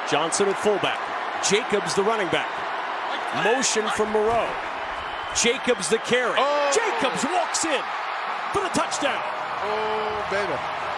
Johnson at fullback. Jacobs the running back. Motion from Moreau. Jacobs the carry. Jacobs walks in for the touchdown. Oh, baby.